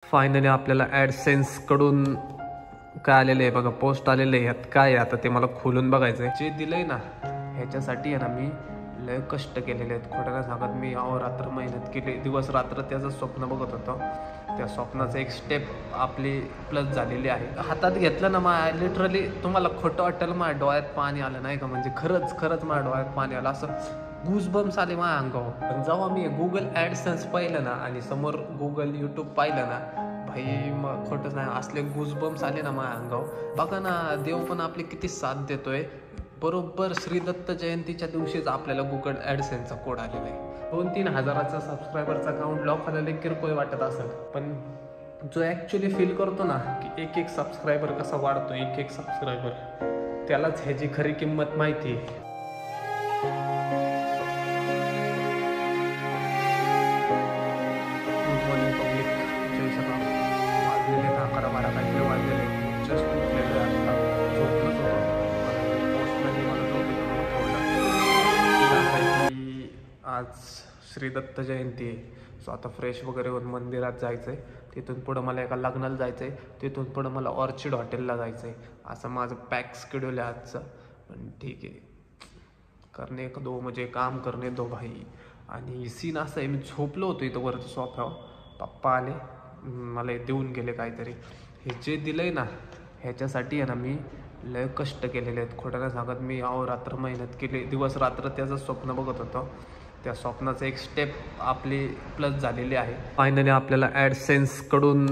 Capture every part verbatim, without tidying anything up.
Finally आपल्याला AdSense कडून काय आलेलं आहे बघा, पोस्ट आलेलं आहे. यात काय आहे आता ते मला खोलून बघायचं आहे. जे दिलंय ना ह्याच्यासाठी आहे ना मी लय कष्ट केलेले आहेत. खोटं नाही सांगत, मी अहोरात्र मेहनत केली, दिवस रात्र त्याचं स्वप्न बघत होतो. त्या स्वप्नाचं एक स्टेप आपली प्लस झालेली आहे. हातात घेतलं ना मा लिटरली तुम्हाला खोटं वाटेल, माझ्या डोळ्यात पाणी आलं नाही का, म्हणजे खरंच खरंच माझ्या डोळ्यात पाणी आलं, असं गूजबम्स आले माझ्या अंगावर. पण जेव्हा मी गुगल ॲडसेन्स पाहिलं ना आणि समोर गुगल यूट्यूब पाहिलं ना, भाई मग खोटंच नाही, असले गूजबम्स आले ना माझ्या अंगावर. बघा ना, देव पण आपली किती साथ देतोय. बरोबर श्री दत्त जयंतीच्या दिवशीच आपल्याला गुगल ॲडसेन्सचा कोड आलेला आहे. दोन तीन हजाराचा सबस्क्रायबरचा अकाउंट लॉक झालेलं किरकोळ वाटत असेल, पण जो ॲक्च्युली फील करतो ना की एक एक सबस्क्रायबर कसा वाढतो, एक एक सबस्क्रायबर, त्यालाच ह्याची खरी किंमत माहिती आहे. अकरा बारा काहीतरी वाजलेले, जस्ट उठलेले असतात, झोपलंच होतं. पोस्टमॅनने मला झोपेतून उठवलं की आज श्रीदत्त जयंती आहे, सो आता फ्रेश वगैरे होऊन मंदिरात जायचं आहे. तिथून पुढं मला एका लग्नाला जायचं आहे, तिथून पुढं मला ऑर्चिड हॉटेलला जायचं आहे. असं माझं पॅक स्केड्यूल आहे आजचं. पण ठीक आहे, करणे दो म्हणजे काम करणे दो भाई. आणि सीन असं आहे, मी झोपलो होतो इथं वरती सोफ्यावर, पप्पा आले, मला देऊन गेले काहीतरी. हे जे दिलंय ना ह्याच्यासाठी आहे ना मी लय कष्ट केलेले आहेत. खोटं नाही सांगत, मी अहोरात्र मेहनत केली, दिवस रात्र त्याचं स्वप्न बघत होतो. त्या स्वप्नाचं एक स्टेप आपली प्लस झालेली आहे. फायनली आपल्याला ॲडसेन्स कडून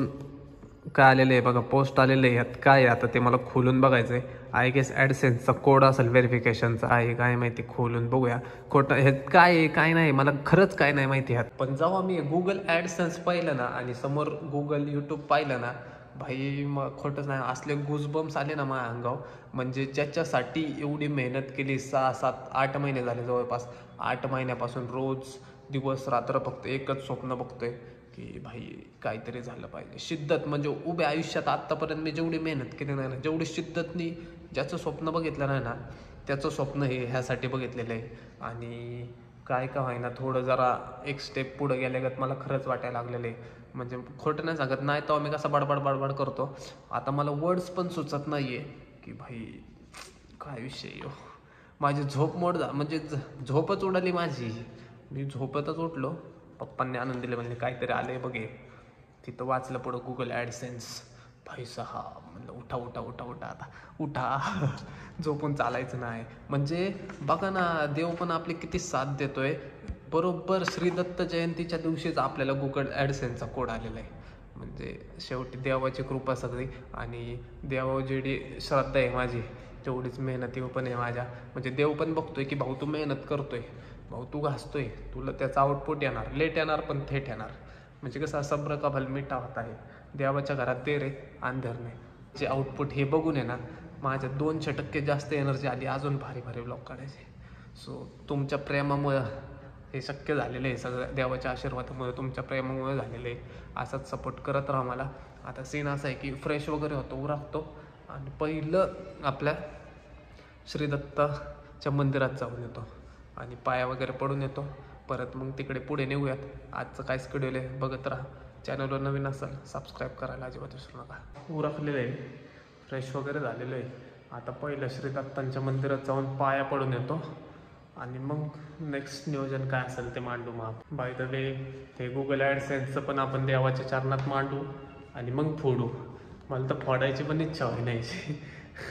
काय आलेलं आहे बघा, पोस्ट आलेलं आहे. यात काय आहे आता ते मला खोलून बघायचं आहे. आय गेस ॲडसेन्सचा कोड असेल व्हेरिफिकेशनचा, आहे काय माहिती, खोलून बघूया. खोटं हे काय आहे काय नाही, मला खरंच काय नाही माहिती ह्यात. पण जेव्हा मी गुगल ॲडसेन्स पाहिलं ना आणि समोर गुगल यूट्यूब पाहिलं ना, भाई मग खोटंच नाही, असले गुजबम्स आले ना माझ्या अंगावर. म्हणजे ज्याच्यासाठी एवढी मेहनत केली, सहा सात आठ महिने झाले जवळपास, आठ महिन्यापासून रोज दिवस रात्र फक्त एकच स्वप्न बघतोय की भाई काहीतरी झालं पाहिजे. शिद्दत म्हणजे उभ्या आयुष्यात आत्तापर्यंत मी जेवढी मेहनत केली नाही ना, जेवढी शिद्दतनी ज्याचं स्वप्न बघितलं नाही ना, त्याचं स्वप्न हे ह्यासाठी बघितलेलं आहे. आणि काय का व्हायना थोडं जरा एक स्टेप पुढं गेल्यागत मला खरंच वाटायला लागलेलं आहे. म्हणजे खोटं नाही सांगत, नाही तर मी कसा बडबड बडबड करतो, आता मला वर्ड्स पण सुचत नाही आहे की भाई काय विषय हो. माझी झोप मोड जा म्हणजे झोपच उडाली माझी. मी झोपतच उठलो, पप्पांनी आनंद दिले, म्हणजे काहीतरी आले बघे. तिथं वाचलं पुढं गुगल ॲडसेन्स. भाई सहा म्हणलं उठा उठा उठा उठा आता उठा, झोपून चालायचं नाही. म्हणजे बघा ना, देव पण आपली किती साथ देतोय. बरोबर श्री दत्त जयंतीच्या दिवशीच आपल्याला गुगल ॲडसेन्सचा कोड आलेला आहे. म्हणजे शेवटी देवाची कृपा सगळी, आणि देवावर जेवढी श्रद्धा आहे माझी तेवढीच मेहनती पण आहे माझ्या. म्हणजे देव पण बघतोय की भाऊ तू मेहनत करतोय, भाऊ तू घासतोय, तुला त्याचा आउटपुट येणार, लेट येणार पण थेट येणार. म्हणजे कसं सब्र का भल मिठा होत आहे, देवाच्या घरात देर आहे अंधर नाही. जे आउटपुट हे बघून आहे ना, माझ्या दोनशे टक्के जास्त एनर्जी आली अजून भारी भारी ब्लॉग काढायचे. सो तुमच्या प्रेमामुळं हे शक्य झालेलं आहे, सगळं देवाच्या आशीर्वादामुळे, तुमच्या प्रेमामुळे झालेलं आहे. असाच सपोर्ट करत राहा मला. आता सीन असा आहे की फ्रेश वगैरे होतो, उरकतो आणि पहिलं आपल्या श्रीदत्ताच्या मंदिरात जाऊन येतो आणि पाया वगैरे पडून येतो. परत मग तिकडे पुढे निघूयात. आजचं काय स्केड्यूल आहे बघत राहा. चॅनलवर नवीन असाल सबस्क्राईब करायला अजिबात विसरू नका. उरकलेलं आहे, फ्रेश वगैरे झालेलं आहे. आता पहिलं श्रीदत्तांच्या मंदिरात जाऊन पाया पडून येतो आणि मग नेक्स्ट नियोजन काय असेल ते मांडू. मग बाय द वे ते गुगल ॲडसेन्सचं पण आपण देवाच्या चरणात मांडू आणि मग फोडू. मला तर फोडायची पण इच्छा होई नाही.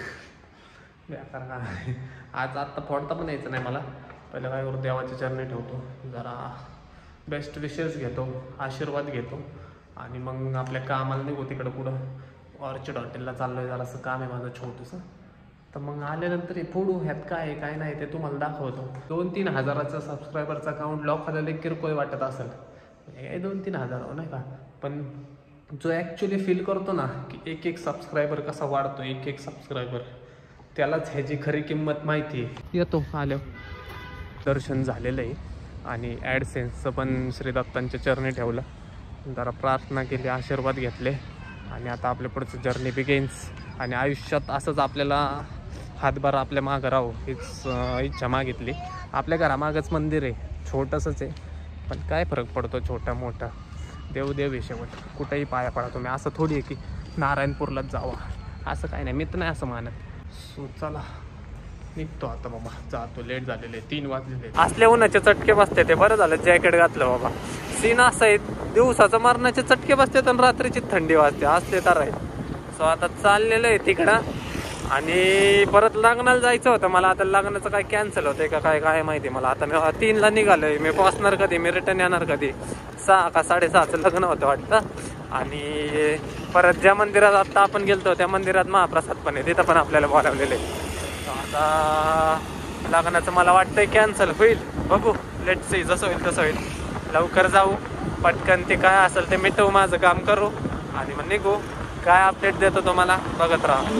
बेकार का आज आत्ता फोडता पण यायचं नाही मला. पहिलं काय करू, देवाच्या चरणी ठेवतो, जरा बेस्ट विशेस घेतो, आशीर्वाद घेतो आणि मग आपल्या कामाला निघू तिकडं पुढं. ऑर्चिड हॉटेलला चाललो आहे, जरासं काम आहे माझं छोटंसं. तर मग आल्यानंतर फोडू, ह्यात काय आहे काय नाही ते तुम्हाला दाखवतो. दोन तीन हजाराचं सबस्क्रायबरचा अकाउंट लॉक झालेलं किरकोळ वाटत असेल, हे दोन तीन हजार हो नाही का, पण जो ॲक्च्युली फील करतो ना की एक एक सबस्क्रायबर कसा वाढतो, एक एक सबस्क्रायबर, त्यालाच ह्याची खरी किंमत माहिती आहे. येतो आल्यावर. दर्शन झालेलं आहे आणि ॲडसेन्सचं पण श्रीदत्तांच्या चरणी ठेवलं, जरा प्रार्थना केली, आशीर्वाद घेतले आणि आता आपल्या पुढचं जर्नी बिगेन्स. आणि आयुष्यात असंच आपल्याला हातभार आपल्या मागं राहू हीच इच्छा मागितली. आपल्या घरामागंच मंदिर आहे, छोटंसंच आहे, पण काय फरक पडतो छोटा मोठा. देव देव आहे शेवट, कुठेही पाया पडा तुम्ही. असं थोडी आहे की नारायणपूरलाच जावा, असं काही नाही, मी तर नाही असं मानत. सो चला निघतो आता बाबा, जातो, लेट झालेले, तीन वाजलेले. असले उन्हाचे चटके बसते ते, बरं झालं जॅकेट घातलं बाबा. सीन असं आहे, दिवसाचं मरणाचे चटके बसते आणि रात्रीची थंडी वाजते, असले तर आहे. सो आता चाललेलं आहे तिकडं आणि परत लग्नाला जायचं होतं मला. आता लग्नाचं काय कॅन्सल होतंय का काय काय माहिती मला. आता मी तीनला निघालोय, मी पोहोचणार कधी, मी रिटर्न येणार कधी. सहा का साडेसहाचं लग्न होतं वाटतं. आणि परत ज्या मंदिरात आता आपण गेलतो त्या मंदिरात महाप्रसाद पण आहे, तिथं पण आपल्याला बोलावलेलं आहे. आता लग्नाचं मला वाटतंय कॅन्सल होईल, बघू, लेट सी, जसं होईल तसं होईल. लवकर जाऊ, पटकन ते काय असेल ते मिटवू, माझं काम करू आणि मग निघू. काय अपडेट देतो तुम्हाला, बघत राहा.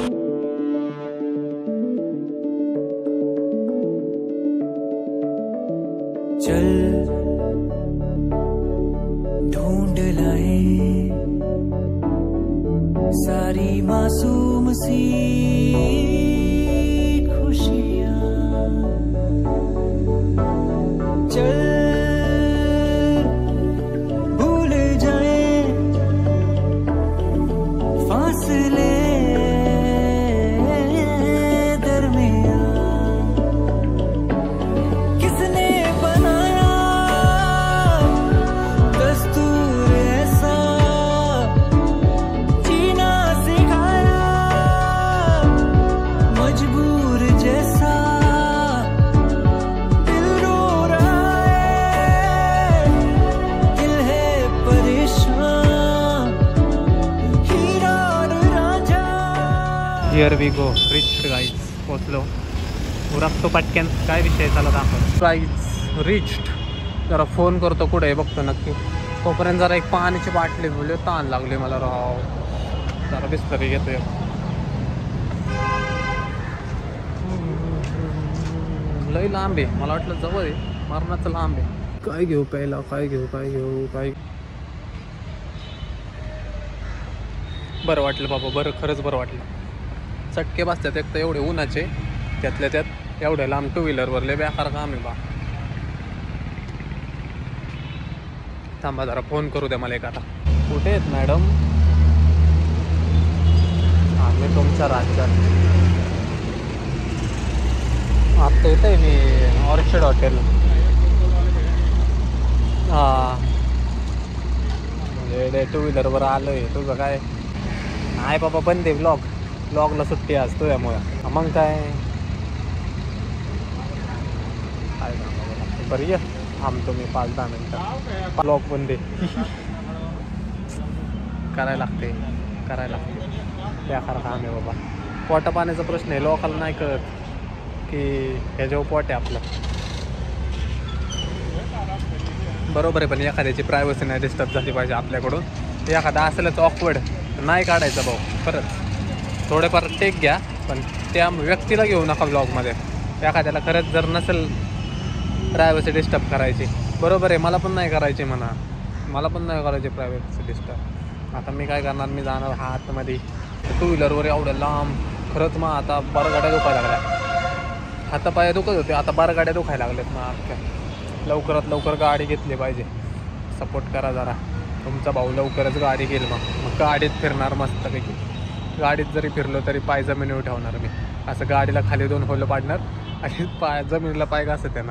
चल ढूंढ लाए सारी मासूम सी खुशियां, चल भूल जाए फासले दरमियां. किसने बनाया दस्तूर ऐसा, जीना सिखाया मजबूर जैसा. दिल रो रहा है, दिल है परेशान, हीरा और Raja. Here we go, reached guys, पोचलो. उरकतो पटक्यान, काय विषय चालत दाखव. Guys reached. जरा फोन करतो कुठे बघतो नक्की, तोपर्यंत जरा एक पाण्याची बाटली बोलले, ताण लागले मला राव. जरा बिस्तरी घेतोय. लई लांब आहे, मला वाटलं जवळ आहे, मरणाचं लांब आहे. काय घेऊ प्यायला, काय घेऊ काय घेऊ काय. बरं वाटलं बाबा, बरं, खरंच बरं वाटलं. चटके बसतात एक तर एवढे उन्हाचे, त्यातल्या त्यात एवढ्या लांब टू व्हीलरवर लय बेकार काम आहे बा. थांबा जरा फोन करू द्या मला एक. आता कुठे आहेत मॅडम? आम्ही तुमच्या राज्यात. आता येत आहे मी ऑर्चिड हॉटेल. हां, म्हणजे टू व्हीलरवर आलो आहे. तुझं काय नाही बाबा, बंद आहे ब्लॉग. ब्लॉगला सुट्टी असतो त्यामुळं. मग काय काय बरं, ये थांबतो मी पाच दहा मिनटं. ब्लॉग बंद आहे. करायला लागते करायला लागते बेकार काम आहे बाबा. पोटा पाण्याचा प्रश्न आहे, लोकांना नाही कळत की ह्याच्यावर पोट आहे आपलं. बरोबर आहे, पण एखाद्याची प्रायव्हसी नाही डिस्टर्ब झाली पाहिजे आपल्याकडून. एखादा असेलच ऑकवर्ड नाही काढायचा भाऊ. परत थोडेफार टेक घ्या, पण त्या व्यक्तीला घेऊ नका ब्लॉगमध्ये. एखाद्याला खरंच जर नसेल प्रायव्हसी डिस्टर्ब करायची, बरोबर आहे, मला पण नाही करायची म्हणा, मला पण नाही करायची प्रायव्हसी डिस्टर्ब. आता मी काय करणार, मी जाणार हा आतमध्ये टू व्हीलरवर एवढं लांब. खरंच मग आता बारा गाड्या दुखायला लागल्या, हातापाया दुखत होते, आता बारा गाड्या दुखायला लागल्यात मग. अख्ख्या लवकरात लवकर गाडी घेतली पाहिजे. सपोर्ट करा जरा, तुमचा भाऊ लवकरच गाडी घेईल. मग मग गाडीत फिरणार मस्तपैकी. गाडीत जरी फिरलो तरी पाय जमिनीवर ठेवणार मी, असं गाडीला खाली दोन होलं पाडणार आणि पाय जमिनीला पाय घासत येणार.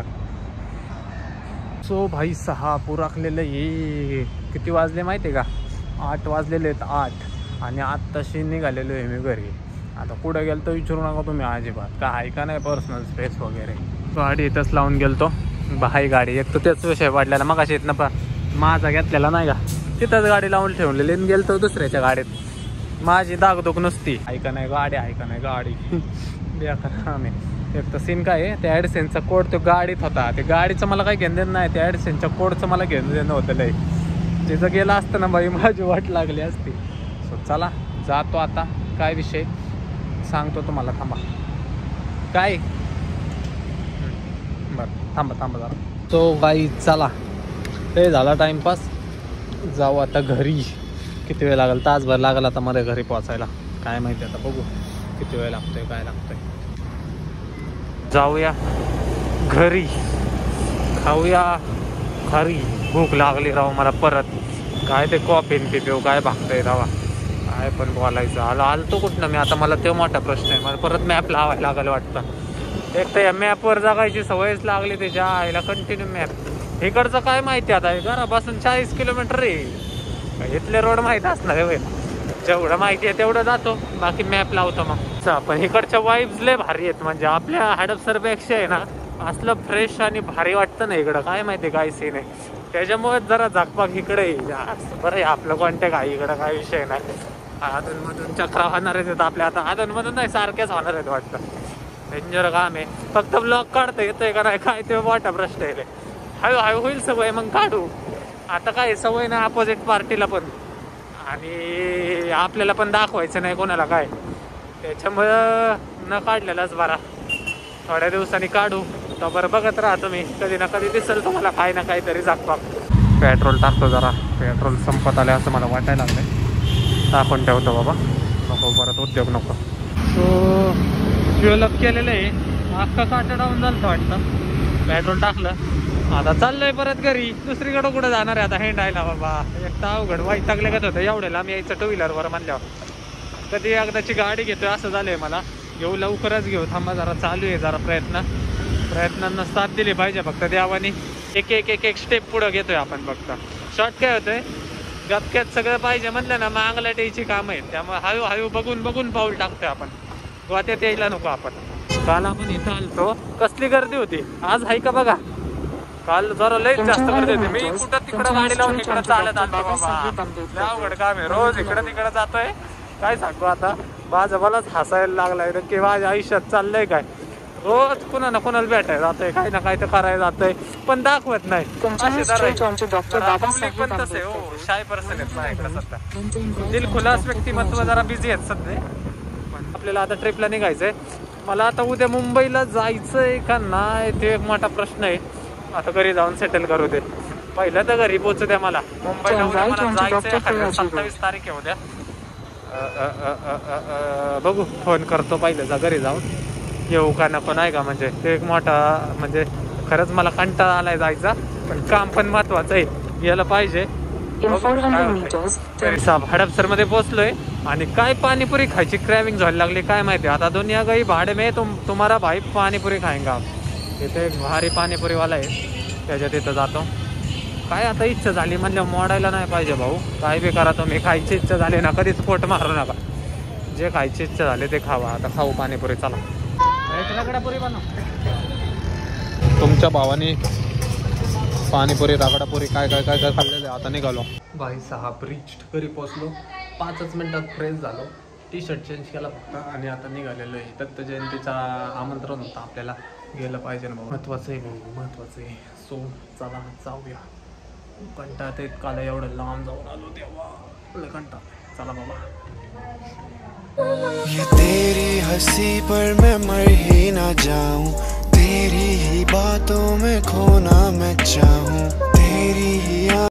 सो भाई सहा पुराकलेलं ये. किती वाजले माहिती आहे का? आठ वाजलेले आहेत, आठ. आणि आत्ताशी निघालेलो आहे मी घरी. आता कुठं गेलो तर विचारू नका तुम्ही अजिबात, का आहे का नाही पर्सनल स्पेस वगैरे. गाडी इथंच लावून गेलतो, बाई गाडी एक तर तेच विषय वाढलेला. मग अशी येत ना पा माझा घेतलेला नाही का, तिथंच गाडी लावून ठेवलेली आणि गेलतो दुसऱ्याच्या गाडीत. माझी दागदुख नुसती, ऐका नाही गाडी, ऐका नाही गाडी. बेकार आम्ही. एक तर सीन काय आहे, त्या ॲडसेनचा कोड तो गाडीत होता. ते गाडीचं मला काही घेणं देणं नाही, त्या ॲडसेनच्या कोडचं मला घेणं देणं होतं लय. तिथं गेलं असतं ना बाई, माझी वाट लागली असती. सो चला जातो आता. काय विषय सांगतो तुम्हाला, थांबा. काय बरं, थांबा थांबा जरा. तो बाई चला, ते झाला टाईमपास. जाऊ आता घरी. किती वेळ लागेल, तासभर लागेल आता मला घरी पोचायला. काय माहिती, आता बघू किती वेळ लागतोय काय लागतोय. जाऊया घरी, खाऊया खरी. भूक लागली राव मला परत. काय ते कॉफी पितो काय भागतंय दावा काय पण बोलायचं. आला आलतो कुठनं मी आता, मला तो मोठा प्रश्न आहे. मला परत मॅप लावायला लागलं वाटतं. एक तर या मॅपवर जगायची सवयच लागली त्याच्या आईला, कंटिन्यू मॅप. इकडचं काय माहिती आता, घरापासून चाळीस किलोमीटर रे, इथले रोड माहीत असणार आहे. जेवढं माहिती आहे तेवढं जातो, बाकी मॅप लावतो मग. पण इकडच्या वाईब्स लय भारी आहेत, म्हणजे आपल्या हडपसरपेक्षा आहे ना असलं फ्रेश आणि भारी वाटतं ना इकडं. काय माहिती काय सीन आहे, त्याच्यामुळे जरा झाकपाक इकडे बरं आहे. आपलं कॉन्टॅक्ट आहे इकडं, काय विषय नाही. अधूनमधून चक्रा होणारच आहेत आपल्या, आता अधूनमधून नाही सारख्याच होणार आहेत वाटतं. डेंजर काम आहे, फक्त ब्लॉक काढता येतोय का नाही काय ते मोठा प्रश्न आहे. हळू हळू होईल सवय, मग काढू. आता काय सवय ना अपोजिट पार्टीला पण, आणि आपल्याला पण दाखवायचं नाही कोणाला काय, त्याच्यामुळं न काढलेलाच बरा. थोड्या दिवसांनी काढू, तर बरं बघत राहा तुम्ही, कधी ना कधी दिसेल तुम्हाला काय ना काहीतरी जागपाक. पेट्रोल टाकतो जरा, पेट्रोल संपत आले असं मला वाटायला लागलंय. टाकून ठेवतो बाबा, नको परत उद्योग नको. सो फ्युअल अप केलेलं आहे, अख्खा काटा डाऊन झालं वाटतं. पेट्रोल टाकलं, आता चाललंय परत घरी. दुसरीकडं कुठं जाणार आहे आता हेंडायला बाबा. एक तर अवघड वैतागले कसं होतं एवढ्याला आम्ही यायचं टू व्हीलरवर म्हणल्यावर. कधी एकदाची गाडी घेतोय असं झालंय मला. घेऊ लवकरच घेऊ, थांबा जरा, चालू आहे जरा प्रयत्न. प्रयत्नांना साथ दिली पाहिजे फक्त देवानी. एक एक एक एक स्टेप पुढं घेतोय आपण फक्त. शॉर्ट काय होतंय, गपक्यात सगळं पाहिजे म्हणलं ना मागला टेची काम आहेत, त्यामुळे हळूहळू बघून बघून पाऊल टाकतोय आपण. गोत्यात यायला नको आपण. काल आपण इथं आलतो, कसली गर्दी होती, आज आहे का बघा. काल जरा लयच जास्त गर्दी होती. मी कुठं तिकडं गाडी लावून इकडं चालत आलो बाबा. लय अवघड काम आहे, रोज इकडं तिकडं जातोय. काय सांगू आता, माझं मलाच हसायला लागलाय की माझ्या आयुष्यात चाललंय काय. रोज कुणा ना कुणाला भेटायला जातोय, काही ना काही तर करायला जातोय, पण दाखवत नाही. पब्लिक पण तसे हो, शाय पर्सन आहेत माझ्याकडे सध्या. दिलखुलास व्यक्तिमत्व जरा बिझी आहेत सध्या. पण आपल्याला आता ट्रिपला निघायचंय. मला आता उद्या मुंबईला जायचंय का नाही ते एक मोठा प्रश्न आहे. आता घरी जाऊन सेटल करू दे पहिलं, तर घरी पोहोचू द्या मला. मुंबईला उद्या मला जायचंय, सत्तावीस तारीख आहे उद्या. बघू, फोन करतो पहिलं जा घरी जाऊन येऊ का नको नाही का. म्हणजे ते एक मोठा, म्हणजे खरंच मला कंटाळा आलाय जायचा, पण काम पण महत्वाचं आहे, गेलं पाहिजे. हडपसर मध्ये पोहोचलोय आणि काय पाणीपुरी खायची क्रेविंग व्हायला लागली काय माहिती. आता दुनिया गई भाडे में तुम तुम्हारा भाई पाणीपुरी खाएंगा. तिथे एक भारी पाणीपुरीवाला आहे, त्याच्या तिथं जातो. काय आता इच्छा झाली म्हणजे मोडायला नाही पाहिजे भाऊ. काय बी करा तुम्ही, खायची इच्छा झाली ना कधीच पोट मारू नका. जे खायची इच्छा झाली ते खावा. आता खाऊ पाणीपुरी, चला. रगडापुरी बनव. तुमच्या भावाने पाणीपुरी रगडापुरी काय काय काय काय खाल्लेलं आता निघालो. बाई साहेब रिच्ड घरी पोचलो, पाचच मिनिटात फ्रेश झालो, टी शर्ट चेंज केला फक्त, आणि आता निघालेलो आहे. दत्त जयंतीचा आमंत्रण होतं आपल्याला, गेलं पाहिजे ना भाऊ, महत्वाचं आहे भाऊ, महत्वाचं आहे. सो चला जाऊया. कंटाळा ते काल एवढं लांब जाऊन आलो तेव्हा कंटाळा. चला बाबा. ये तेरी हंसी पर मैं मर ही ना जाऊं, तेरी ही बातों में खोना मैं चाहूं, तेरी ही